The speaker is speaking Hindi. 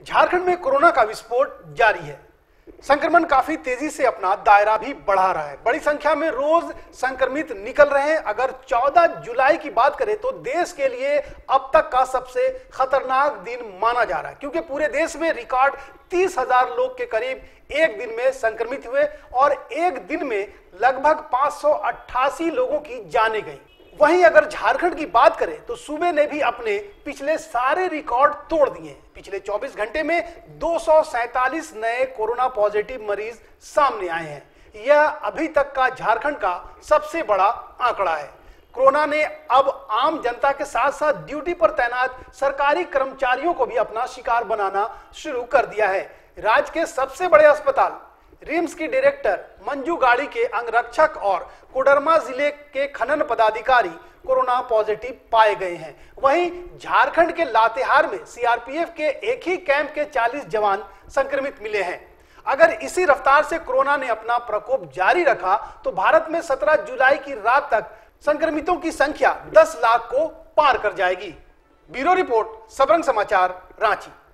झारखंड में कोरोना का विस्फोट जारी है। संक्रमण काफी तेजी से अपना दायरा भी बढ़ा रहा है। बड़ी संख्या में रोज संक्रमित निकल रहे हैं। अगर 14 जुलाई की बात करें तो देश के लिए अब तक का सबसे खतरनाक दिन माना जा रहा है, क्योंकि पूरे देश में रिकॉर्ड 30,000 लोग के करीब एक दिन में संक्रमित हुए और एक दिन में लगभग 588 लोगों की जानें गई। वहीं अगर झारखंड की बात करें तो सूबे ने भी अपने पिछले सारे रिकॉर्ड तोड़ दिए हैं। पिछले 24 घंटे में 247 नए कोरोना पॉजिटिव मरीज सामने आए हैं। यह अभी तक का झारखंड का सबसे बड़ा आंकड़ा है। कोरोना ने अब आम जनता के साथ साथ ड्यूटी पर तैनात सरकारी कर्मचारियों को भी अपना शिकार बनाना शुरू कर दिया है। राज्य के सबसे बड़े अस्पताल रिम्स की डायरेक्टर मंजू गाड़ी के अंगरक्षक और कोडरमा जिले के खनन पदाधिकारी कोरोना पॉजिटिव पाए गए हैं। वहीं झारखंड के लातेहार में सीआरपीएफ के एक ही कैंप के 40 जवान संक्रमित मिले हैं। अगर इसी रफ्तार से कोरोना ने अपना प्रकोप जारी रखा तो भारत में 17 जुलाई की रात तक संक्रमितों की संख्या 10 लाख को पार कर जाएगी। ब्यूरो रिपोर्ट, सबरंग समाचार, रांची।